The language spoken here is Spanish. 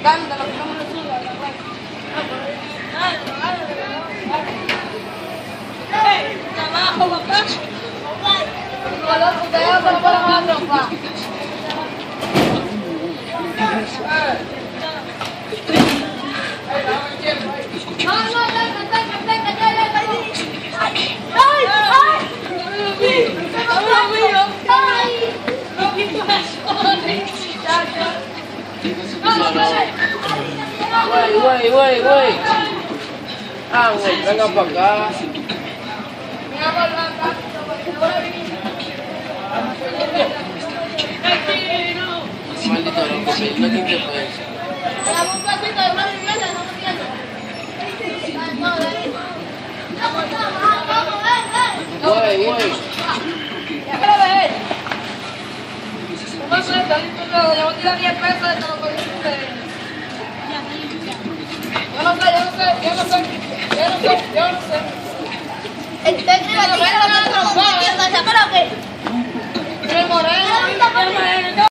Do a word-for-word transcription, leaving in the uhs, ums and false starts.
Cántalo, que no me lo suba, la güey. Abajo, papá. No, loco, te dejo para para abajo, papá. No, no, no, no, ¡ay! ¡Ay! Güey, güey, güey, güey. Ah, güey, venga para acá. Maldito loco, sí, no te interesa. Dame un pasito de más vivienda, no me entiendes. No, David. Vamos, vamos, vamos, ven, ven. Güey, güey. Déjalo ver. No me suelta, le voy a tirar diez pesos de todo.